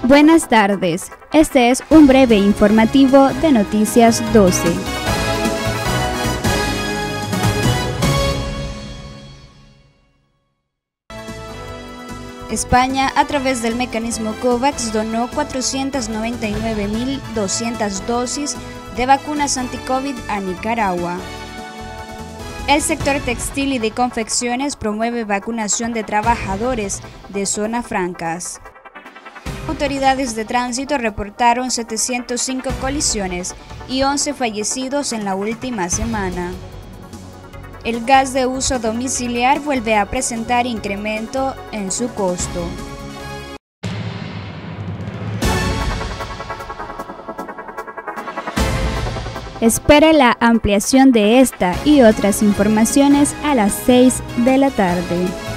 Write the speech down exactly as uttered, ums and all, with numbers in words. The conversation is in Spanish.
Buenas tardes, este es un breve informativo de Noticias doce. España, a través del mecanismo COVAX, donó cuatrocientas noventa y nueve mil doscientas dosis de vacunas anti-COVID a Nicaragua. El sector textil y de confecciones promueve vacunación de trabajadores de zonas francas. Autoridades de tránsito reportaron setecientas cinco colisiones y once fallecidos en la última semana. El gas de uso domiciliar vuelve a presentar incremento en su costo. Espera la ampliación de esta y otras informaciones a las seis de la tarde.